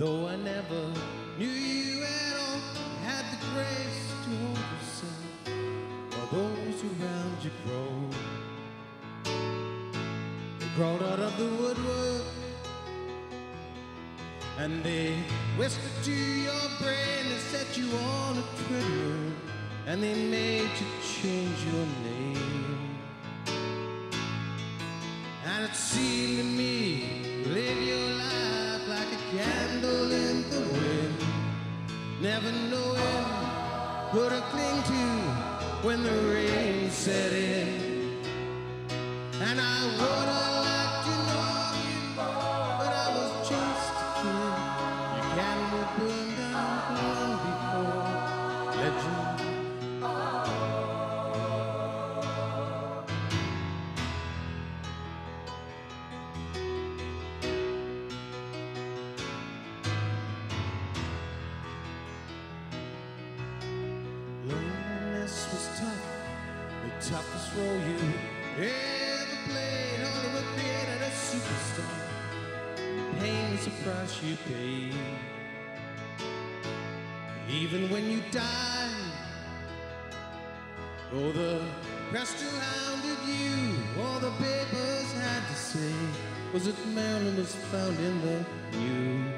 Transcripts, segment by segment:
Though I never knew you at all, had the grace to hold yourself while those around you grow. They crawled out of the woodwork and they whispered to your brain. They set you on a treadmill and they made you change your name. And it seemed to me you live your life like a candle in the wind, never knowing who to cling to when the rain set in. And I would have liked to know you, but I was just a kid. Your candle burned out long before legend. Loneliness was tough, the toughest role you ever played. Hollywood created a superstar. Pain was the price you paid. Even when you died, oh, the press still hounded you. All the papers had to say was that Marilyn was found in the news.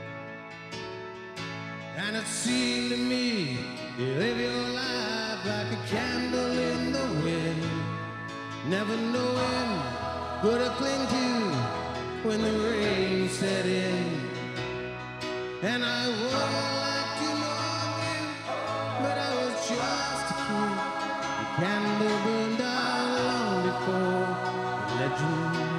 And it seemed to me you live your life like a candle in the wind, never knowing who to cling to when the rain set in. And I would like to know you, but I was just a kid. The candle burned out long before the legend did.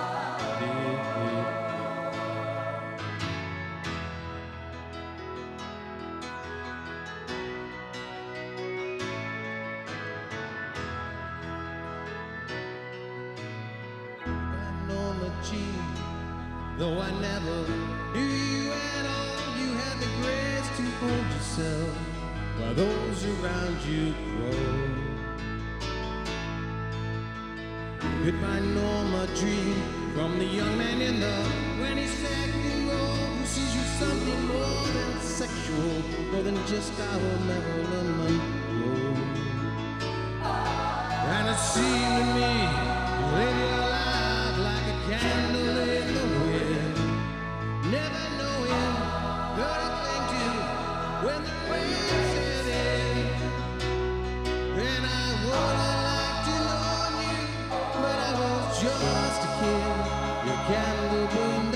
Though I never knew you at all, you had the grace to hold yourself while those around you grow. Goodbye, Norma Jean, from the young man in the 22nd row, who sees you something more than sexual, more than just our Marilyn Monroe. And it seemed to me you live your life like a candle in the wind, never knowing who to cling to when the rain set in. And I would have liked to know you, but I was just a kid. Your candle burned